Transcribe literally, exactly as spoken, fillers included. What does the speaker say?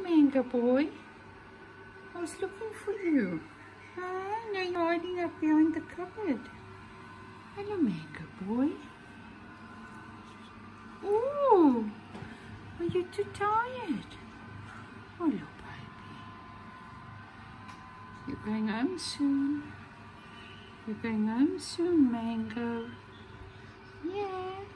Mango boy. I was looking for you. Ah, now you're hiding up behind the cupboard. Hello, Mango boy. Oh, are you too tired? Oh, look, baby. You're going home soon. You're going home soon, Mango. Yeah.